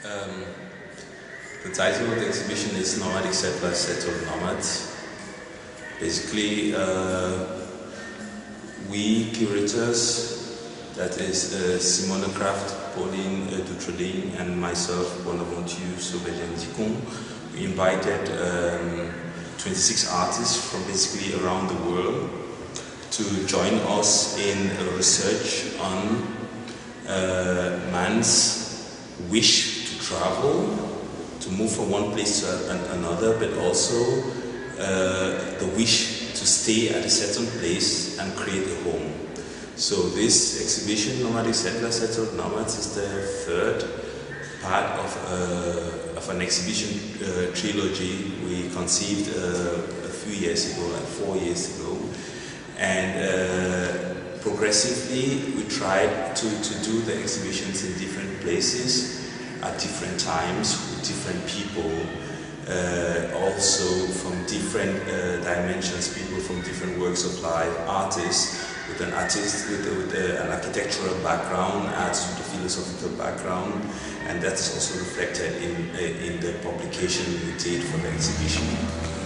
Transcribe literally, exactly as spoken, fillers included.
Um, the title of the exhibition is Nomadic Settlers, Settled Nomads. Basically, uh, we curators, that is uh, Simone Kraft, Pauline uh, Dutrelin, and myself, Bonaventure Sauvagean-Dicon, we invited um, twenty-six artists from basically around the world to join us in a research on uh, man's wish to travel, to move from one place to another, but also uh, the wish to stay at a certain place and create a home. So this exhibition, Nomadic Settlers, Settled Nomads, is the third part of, uh, of an exhibition uh, trilogy we conceived uh, a few years ago, like four years ago. And uh, progressively we tried to, to do the exhibitions in different places at different times with different people, uh, also from different uh, dimensions, people from different works of life, artists with an artist with, with uh, an architectural background, artists with a philosophical background, and that is also reflected in, uh, in the publication we did for the exhibition.